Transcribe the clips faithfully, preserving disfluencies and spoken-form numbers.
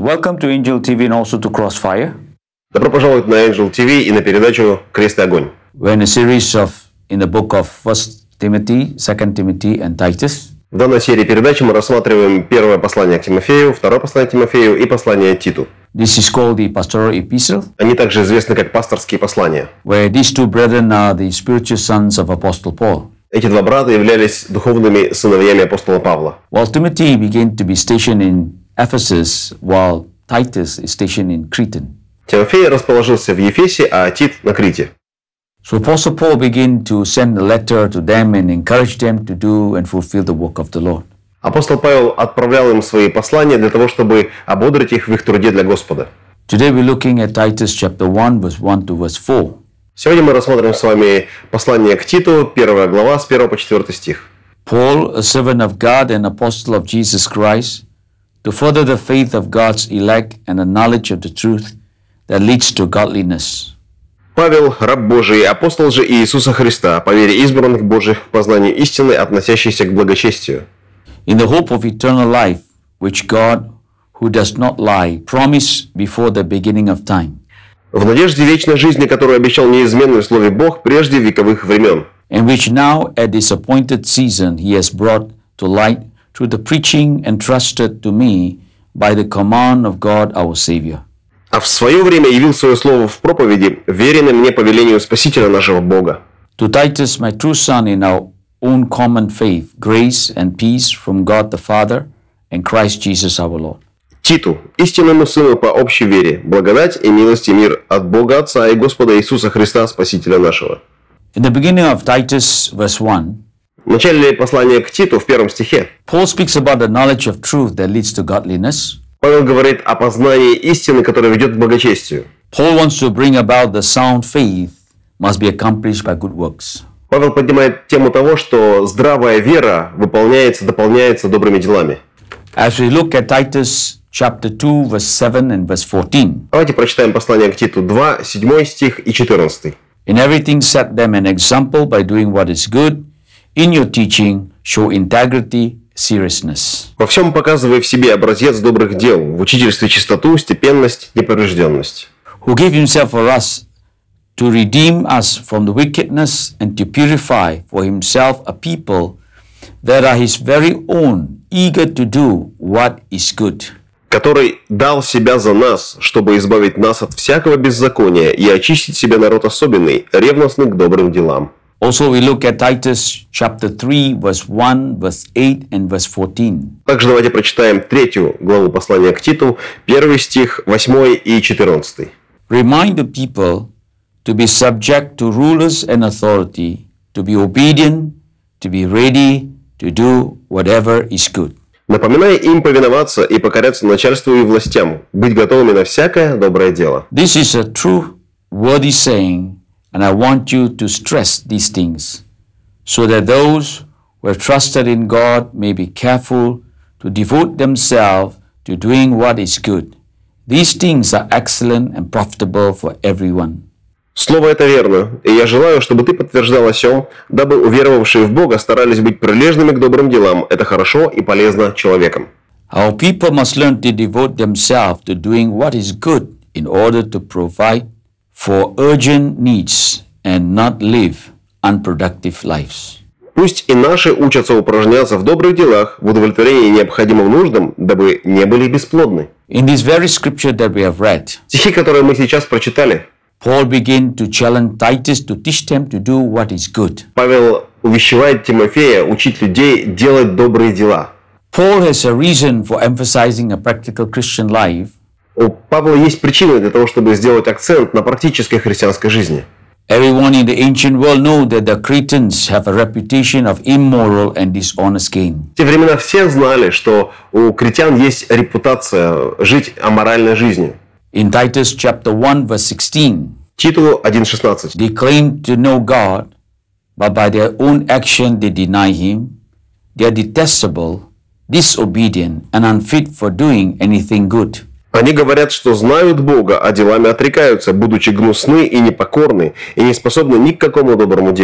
Welcome to Angel ти ви and also to Crossfire. Добро пожаловать на Angel ти ви и на передачу «Крест и огонь». We're in a series of in the book of First Timothy, Second Timothy, and Titus. В данной серии передачи мы рассматриваем первое послание к Тимофею, второе послание к Тимофею и послание Титу. This is called the Pastoral Epistle, Они также известны как пасторские послания. where these two brethren are the spiritual sons of Apostle Paul. Эти два брата являлись духовными сыновьями апостола Павла. While Timothy began to be stationed in Ephesus, while Titus is stationed in Crete. Тимофей расположился в Ефесе, а Тит на Крите. So Apostle Paul began to send a letter to them and encourage them to do and fulfill the work of the Lord. Апостол Павел отправлял им свои послания для того, чтобы ободрить их в их труде для Господа. Today we're looking at Titus chapter one, verse one to verse four. Сегодня мы рассмотрим с вами послание к Титу, первая глава, с первого по четвёртый стих. Paul, a servant of God and apostle of Jesus Christ, to further the faith of God's elect and the knowledge of the truth that leads to godliness. Павел, раб Божий, апостол же Иисуса Христа, по вере избранных Божьих к познанию истины, относящейся к благочестию. In the hope of eternal life, which God, who does not lie, promised before the beginning of time, В надежде вечной жизни, которую обещал неизменный в Слове Бог прежде вековых времен, and which now at this appointed season he has brought to light through the preaching entrusted to me by the command of God our Savior. а в свое время явил свое слово в проповеди, веренной мне по велению Спасителя нашего Бога. To Titus, my true son in our own common faith, grace and peace from God the Father and Christ Jesus our Lord. Титу, истинному сыну по общей вере, благодать и милость и мир от Бога Отца и Господа Иисуса Христа, Спасителя нашего. In the beginning of Titus, verse one, В начале послания к Титу, в первом стихе, Paul speaks about the knowledge of truth that leads to godliness. Павел говорит о познании истины, которая ведет к благочестию. Paul wants to bring about the sound faith must be accomplished by good works. Павел поднимает тему того, что здравая вера выполняется, дополняется добрыми делами. As we look at Titus chapter two, verse seven and verse fourteen, Давайте прочитаем послание к Титу два, седьмой стих и четырнадцатый. in everything set them an example by doing what is good, in your teaching show integrity, seriousness. Во всем показывай в себе образец добрых дел, в учительстве чистоту, степенность, неповрежденность. Who gave himself for us to redeem us from the wickedness and to purify for himself a people that are his very own, eager to do what is good. Который дал себя за нас, чтобы избавить нас от всякого беззакония и очистить себе народ особенный, ревностный к добрым делам. Also, we look at Titus chapter three, verse one, verse eight, and verse fourteen. Также давайте прочитаем третью главу послания к Титу, первый стих, восьмой и четырнадцатый. Remind the people to be subject to rulers and authority, to be obedient, to be ready to do whatever is good. Напоминай им повиноваться и покоряться начальству и властям, быть готовыми на всякое доброе дело. This is a true, worthy saying, and I want you to stress these things, so that those who have trusted in God may be careful to devote themselves to doing what is good. These things are excellent and profitable for everyone. Слово это верно, и я желаю, чтобы ты подтверждал о сем, дабы уверовавшие в Бога старались быть прилежными к добрым делам. Это хорошо и полезно человекам. Our people must learn to devote themselves to doing what is good in order to provide for urgent needs and not live unproductive lives. Пусть и наши учатся упражняться в добрых делах, в удовлетворении необходимым нуждам, дабы не были бесплодны. In this very scripture that we have read, Стихи, которые мы сейчас прочитали, Paul began to challenge Titus to teach them to do what is good. Павел увещевает Тимофея учить людей делать добрые дела. Paul has a reason for emphasizing a practical Christian life. У Павла есть причины для того, чтобы сделать акцент на практической христианской жизни. Everyone in the ancient world know that the Cretans have a reputation of immoral and dishonest gain. В те времена все знали, что у критян есть репутация жить аморальной жизнью. In Titus chapter one, verse sixteen, Титу один шестнадцать. they claim to know God, but by their own action they deny Him. They are detestable, disobedient, and unfit for doing anything good. Они говорят, что знают Бога, а делами отрекаются, будучи гнусны и непокорны, и не способны ни к какому доброму делу.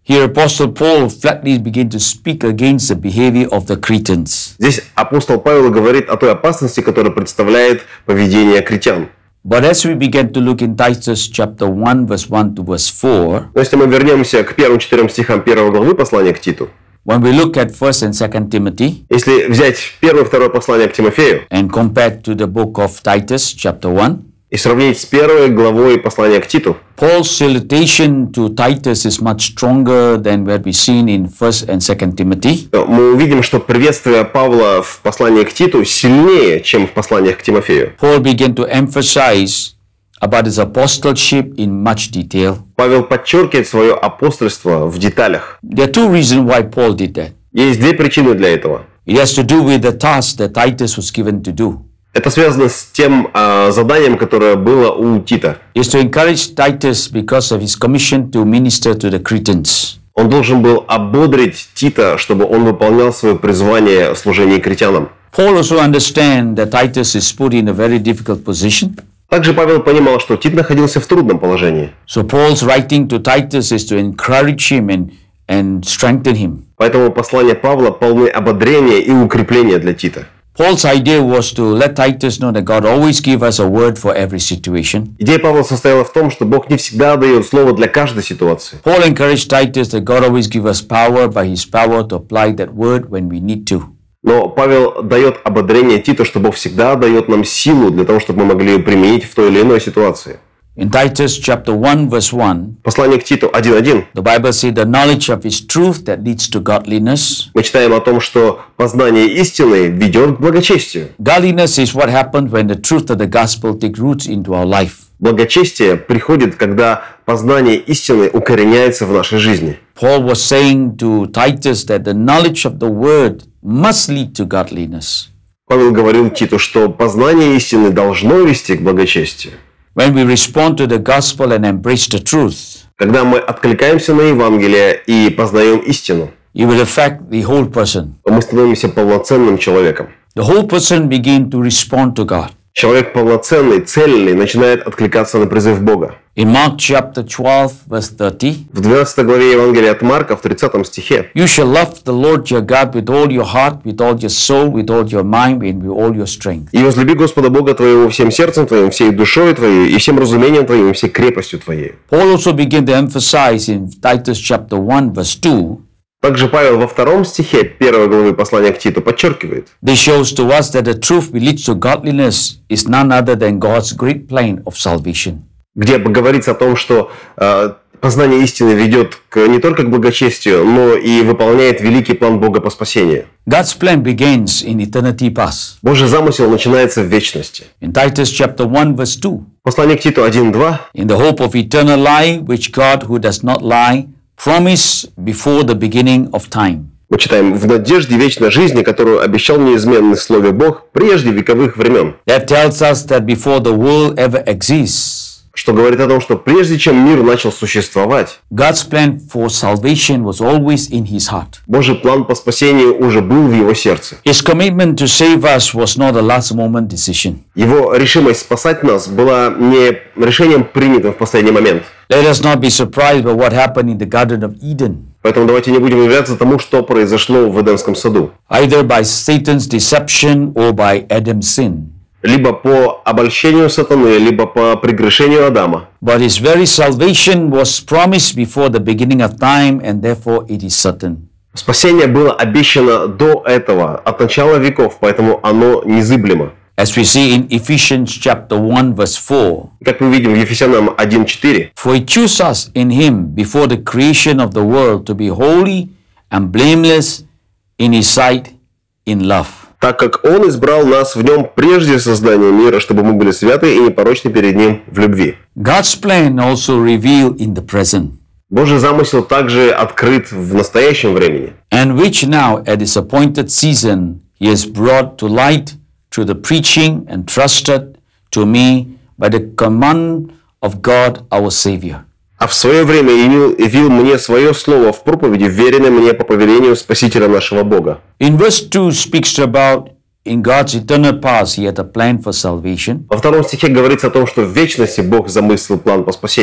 Here Apostle Paul flatly began to speak against the behavior of the Cretans. Здесь апостол Павел говорит о той опасности, которую представляет поведение критян. But as we begin to look in Titus chapter one, verse one to verse four, Но если мы вернемся к первым четырем стихам первой главы послания к Титу, when we look at First and Second Timothy если взять первое и второе послание к Тимофею and compare to the book of Titus chapter one, и сравнить с первой главой послания к Титу, Paul's salutation to Titus is much stronger than what we seen in First and Second Timothy. то мы увидим, что приветствие Павла в послании к Титу сильнее, чем в посланиях к Тимофею. Paul began to emphasize about his apostleship in much detail. Павел подчеркивает свое апостольство в деталях. There are two reasons why Paul did that. Есть две причины для этого. It has to do with the task that Titus was given to do. Это связано с тем а, заданием, которое было у Тита. It is to encourage Titus because of his commission to minister to the Cretans. Он должен был ободрить Тита, чтобы он выполнял свое призвание в служении критянам. Paul also understands that Titus is put in a very difficult position. Также Павел понимал, что Тит находился в трудном положении. So Paul's writing to Titus is to encourage him and, and strengthen him. Поэтому послания Павла полны ободрения и укрепления для Тита. Paul's idea was to let Titus know that God always gives us a word for every situation. Идея Павла состояла в том, что Бог не всегда дает слово для каждой ситуации. Paul encouraged Titus that God always gives us power by his power to apply that word when we need to. Но Павел дает ободрение Титу, что Бог всегда дает нам силу для того, чтобы мы могли ее применить в той или иной ситуации. In Titus chapter one, verse one, Послание к Титу один один. the Bible says the knowledge of his truth that leads to godliness. Мы читаем о том, что познание истины ведет к благочестию. Godliness is what happens when the truth of the gospel takes roots into our life. Благочестие приходит, когда познание истины укореняется в нашей жизни. Paul was saying to Titus that the knowledge of the word must lead to godliness. Павел говорил Титу, что познание истины должно вести к благочестию. When we respond to the gospel and embrace the truth, Когда мы откликаемся на Евангелие и познаем истину, it will affect the whole person. то мы становимся полноценным человеком. The whole person begin to respond to God. Человек полноценный, цельный, начинает откликаться на призыв Бога. In Mark chapter twelve, verse thirty, В двенадцатой главе Евангелия от Марка, в тридцатом стихе, you shall love the Lord your God with all your heart, with all your soul, with all your mind, and with all your strength. «И возлюби Господа Бога твоего всем сердцем твоим, всей душой твоей, и всем разумением твоим, и всей крепостью твоей». Paul also began to emphasize in Titus chapter one, verse two, Также Павел во втором стихе первой главы послания к Титу подчеркивает: this shows to us that the truth which leads to godliness is none other than God's great plan of salvation. где говорится о том, что э, познание истины ведет к, не только к благочестию, но и выполняет великий план Бога по спасению. God's plan begins in eternity past. Божий замысел начинается в вечности. In Titus chapter one, verse two, Послание к Титу один два. in the hope of eternal life, which God, who does not lie, promised before the beginning of time. Мы читаем: «В надежде вечной жизни, которую обещал неизменный в Слове Бог прежде вековых времен», That tells us that before the world ever exists, что говорит о том, что прежде чем мир начал существовать, God's plan for salvation was always in his heart. Божий план по спасению уже был в его сердце. His commitment to save us was not a last moment decision. Его решимость спасать нас была не решением, принятым в последний момент. Let us not be surprised by what happened in the Garden of Eden, Поэтому давайте не будем удивляться тому, что произошло в Эдемском саду. either by Satan's deception or by Adam's sin. Либо по обольщению сатаны, либо по прегрешению Адама. But his very salvation was promised before the beginning of time, and therefore it is certain. Спасение было обещано до этого, от начала веков, поэтому оно незыблемо. As we see in Ephesians chapter one, verse four, Как мы видим в Ефесянам один четыре. for he chose us in him before the creation of the world to be holy and blameless in his sight in love. Так как Он избрал нас в Нем прежде создания мира, чтобы мы были святы и непорочны перед Ним в любви. God's plan also revealed in the present, Божий замысел также открыт в настоящем времени, and which now at his appointed season he has brought to light through the preaching and trusted to me by the command of God our Savior. а в свое время явил, явил мне свое слово в проповеди, вверенное мне по повелению Спасителя нашего Бога. In verse two speaks about in God's eternal past he had a plan for salvation. Во втором стихе говорится о том, что в вечности Бог замыслил план по спасению.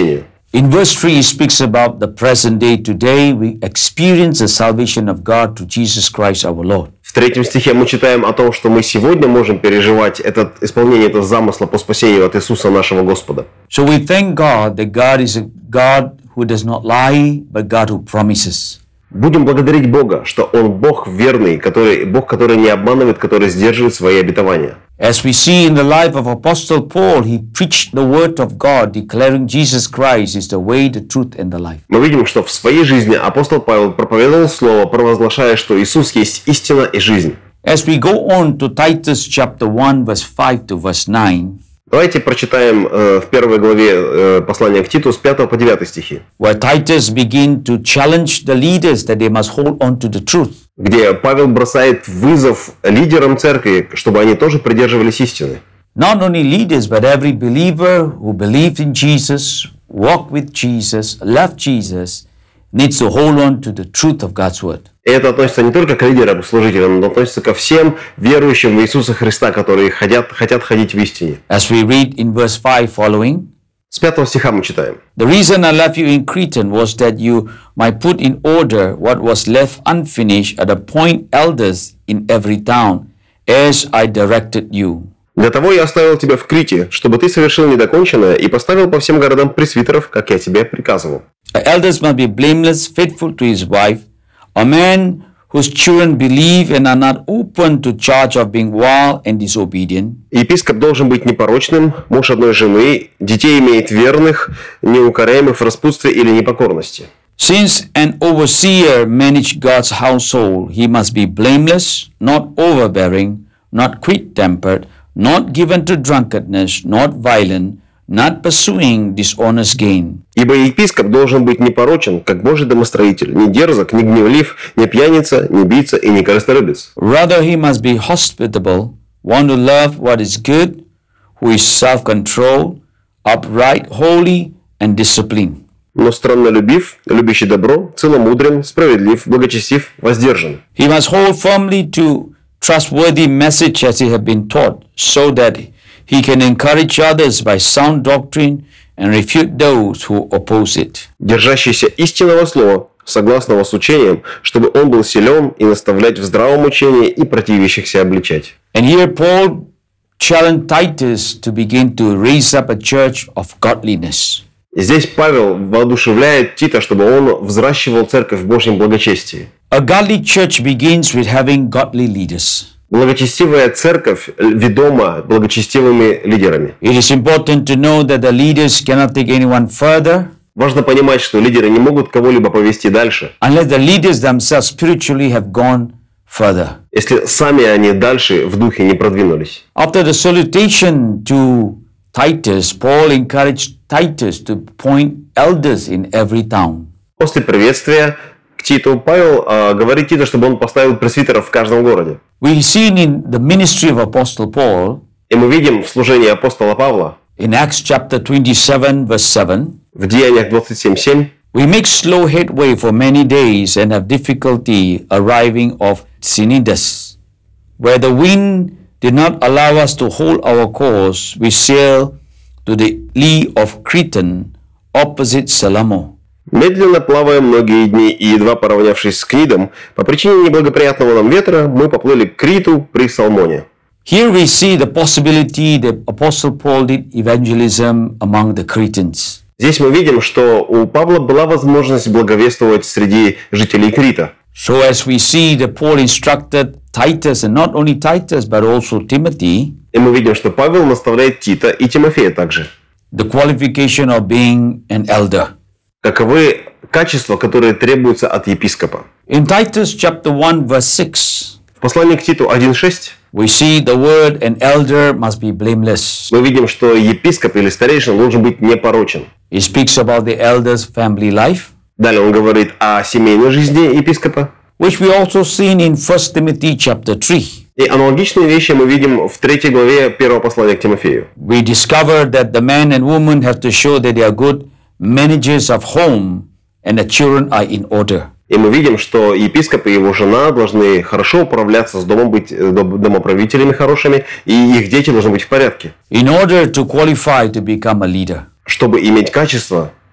In verse three, he speaks about the present day. Today we experience the salvation of God through Jesus Christ our Lord. В третьем стихе мы читаем о том, что мы сегодня можем переживать это, исполнение этого замысла по спасению от Иисуса нашего Господа. So we thank God that God is a God who does not lie, but God who promises. Будем благодарить Бога, что Он Бог верный, который, Бог, который не обманывает, который сдерживает свои обетования. As we see in the life of Apostle Paul, he preached the word of God, declaring Jesus Christ is the way, the truth, and the life. Мы видим, что в своей жизни апостол Павел проповедовал слово, провозглашая, что Иисус есть истина и жизнь. As we go on to Titus chapter one, verse five to verse nine, давайте прочитаем э, в первой главе э, послания к Титу с пятого по девятый стихи, where Titus begin to challenge the leaders that they must hold on to the truth. где Павел бросает вызов лидерам церкви, чтобы они тоже придерживались истины. Not only leaders, but every believer who believed in Jesus, walked with Jesus, loved Jesus, needs to hold on to the truth of God's word. И это относится не только к лидерам, служителям, но относится ко всем верующим в Иисуса Христа, которые хотят, хотят ходить в истине. As we read in verse five following, С пятого стиха мы читаем. the reason I left you in Crete was that you might put in order what was left unfinished and appoint elders in every town, as I directed you. Для того я оставил тебя в Крите, чтобы ты совершил недоконченное и поставил по всем городам пресвитеров, как я тебе приказывал. Elders must be blameless, faithful to his wife, a man whose children believe and are not open to charge of being wild and disobedient. Епископ должен быть непорочным, муж одной жены, детей имеет верных, неукоряемых в распутстве или непокорности. Since an overseer manage God's household, he must be blameless, not overbearing, not quick-tempered, not given to drunkenness, not violent, not pursuing dishonest gain. Ибо епископ должен быть непорочен, как Божий домостроитель, не дерзок, не гневлив, не пьяница, не бийца и не корыстолюбец. Rather, he must be hospitable, one to love what is good, who is self-controlled, upright, holy, and disciplined. Но страннолюбив, любящий добро, целомудрен, справедлив, благочестив, воздержан. He must hold firmly to trustworthy message as he have been taught, so that he can encourage others by sound doctrine and refute those who oppose it. Держащийся истинного слова, согласного с учением, чтобы он был силен и наставлять в здравом учении и противящихся обличать. And here Paul challenged Titus to begin to raise up a church of godliness. И здесь Павел воодушевляет Тита, чтобы он взращивал церковь в Божьем благочестии. A godly church begins with having godly leaders. Благочестивая церковь ведома благочестивыми лидерами. It is important to know that the leaders cannot take anyone further Важно понимать, что лидеры не могут кого-либо повести дальше, unless the leaders themselves spiritually have gone further. если сами они дальше в духе не продвинулись. After the salutation to Titus, Paul encouraged Titus to appoint elders in every town. После приветствия к Титу Павел э, говорит Титу, чтобы он поставил пресвитеров в каждом городе. We see in the ministry of Apostle Paul И мы видим в служении апостола Павла in Acts chapter twenty-seven, verse seven, в Деяниях двадцать семь семь, we make slow headway for many days and have difficulty arriving of Cnidus. Where the wind did not allow us to hold our course, we sailed to the lee of Cretan, opposite Salamo. медленно плавая многие дни и едва поравнявшись с Книдом, по причине неблагоприятного нам ветра, мы поплыли к Криту при Салмоне. Here we see the possibility that Apostle Paul did evangelism among the Cretans. Здесь мы видим, что у Павла была возможность благовествовать среди жителей Крита. So as we see that Paul instructed Titus, and not only Titus, but also Timothy, И мы видим, что Павел наставляет Тита и Тимофея также. the qualification of being an elder. Каковы качества, которые требуются от епископа. In Titus chapter one, verse six, В послании к Титу один шесть we see the word an elder must be blameless. мы видим, что епископ или старейшина должен быть непорочен. It speaks about the elder's family life, Далее он говорит о семейной жизни епископа. which we also seen in First Timothy chapter three. И аналогичные вещи мы видим в третьей главе первого послания к Тимофею. We discover that the man and woman have to show that they are good managers of home and the children are in order. И мы видим, что епископ и его жена должны хорошо управляться с домом, быть домоправителями хорошими, и их дети должны быть в порядке. In order to qualify to become a leader. Чтобы иметь качество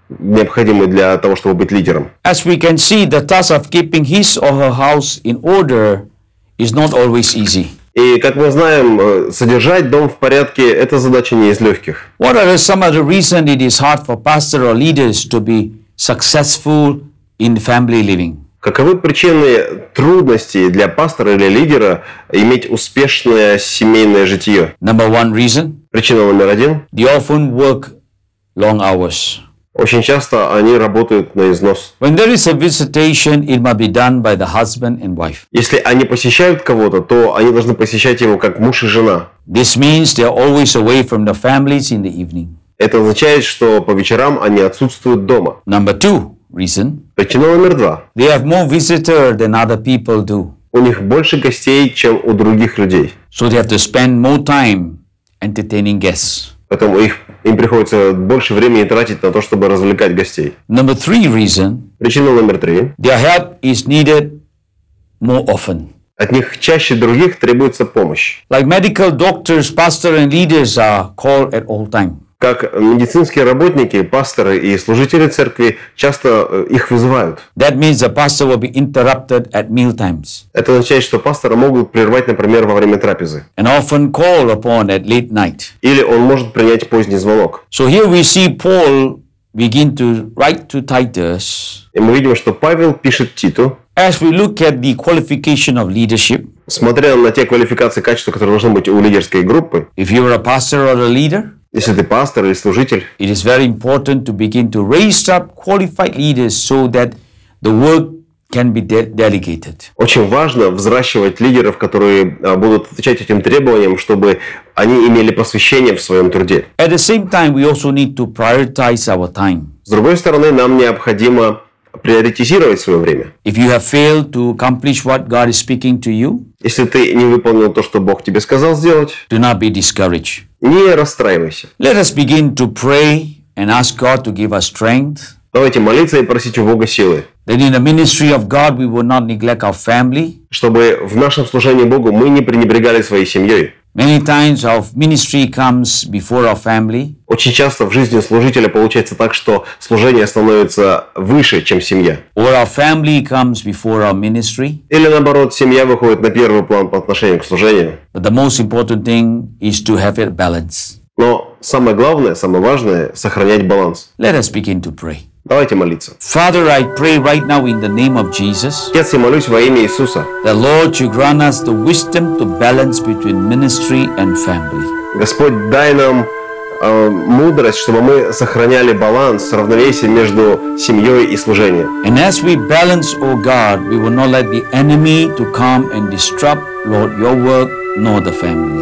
необходимый для того, чтобы быть лидером. As we can see, the task of keeping his or her house in order is not always easy. И, как мы знаем, содержать дом в порядке – это задача не из легких. What are some of the reasons it is hard for pastors or leaders to be successful in family living? Каковы причины трудностей для пастора или лидера иметь успешное семейное житие? Number one reason, Причина номер один. they often work long hours. Очень часто они работают на износ. When there is a visitation, it must be done by the husband and wife. Если они посещают кого-то, то они должны посещать его как муж и жена. This means they are always away from the families in the evening. Это означает, что по вечерам они отсутствуют дома. Number two reason, Причина номер два. they have more visitors than other people do. У них больше гостей, чем у других людей. So they have to spend more time entertaining guests. Поэтому их, им приходится больше времени тратить на то, чтобы развлекать гостей. Number three reason, Причина номер три. their help is needed more often. От них чаще других требуется помощь. Like medical doctors, pastors and leaders are called at all times. Как медицинские работники, пасторы и служители церкви часто их вызывают. That means the pastor will be interrupted at meal times Это означает, что пастора могут прервать, например, во время трапезы. and often called upon at late night. Или он может принять поздний звонок. So here we see Paul begin to write to Titus. И мы видим, что Павел пишет Титу, As we look at the qualification of leadership, смотря на те квалификации и качества, которые должны быть у лидерской группы, if you're a pastor or a leader, если ты пастор или служитель, it is very important to begin to raise up qualified leaders so that the work can be de- delegated. очень важно взращивать лидеров, которые а, будут отвечать этим требованиям, чтобы они имели посвящение в своем труде. At the same time, we also need to prioritize our time. С другой стороны, нам необходимо приоритизировать свое время. If you have failed to accomplish what God is speaking to you, Если ты не выполнил то, что Бог тебе сказал сделать, do not be discouraged. не расстраивайся. Let us begin to pray and ask God to give us strength. Давайте молиться и просить у Бога силы, That in the ministry of God we will not neglect our family. чтобы в нашем служении Богу мы не пренебрегали своей семьей. Many times our ministry comes before our family. Очень часто в жизни служителя получается так, что служение становится выше, чем семья. Or our family comes before our ministry. Или наоборот, семья выходит на первый план по отношению к служению. But the most important thing is to have it balanced. Но самое главное, самое важное – сохранять баланс. Let us begin to pray. Давайте молиться. Father, I pray right now in the name of Jesus Отец, я молюсь во имя Иисуса. that Lord, you grant us the wisdom to balance between ministry and family. Господь, дай нам э, мудрость, чтобы мы сохраняли баланс, равновесие между семьей и служением. And as we balance, O God, we will not let the enemy to come and disrupt, Lord, your work nor the family.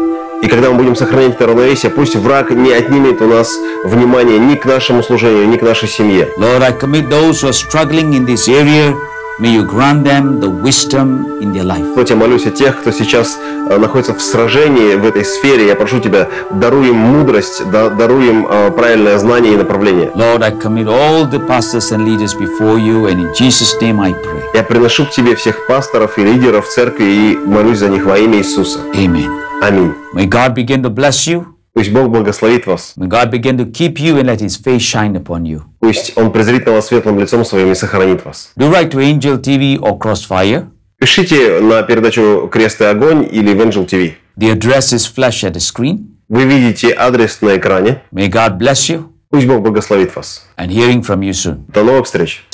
И когда мы будем сохранять это равновесие, пусть враг не отнимет у нас внимание ни к нашему служению, ни к нашей семье. Lord, I commit those who are struggling in this area. May you grant them the wisdom in their life. Господь, я молюсь о тех, кто сейчас э, находится в сражении в этой сфере. Я прошу Тебя, даруй им мудрость, да, даруй им э, правильное знание и направление. Lord, I commit all the pastors and leaders before you, and in Jesus' name I pray. Я приношу к Тебе всех пасторов и лидеров церкви и молюсь за них во имя Иисуса. Amen. Аминь. May God begin to bless you. Пусть Бог благословит вас. May God begin to keep you and let His face shine upon you. Пусть Он презрит на вас светлым лицом Своим и сохранит вас. Do write to Angel ти ви or Crossfire. Пишите на передачу «Крест и огонь» или Evangel ти ви. The address is flashed at the screen. Вы видите адрес на экране. May God bless you Пусть Бог благословит вас. and hearing from you soon. До новых встреч.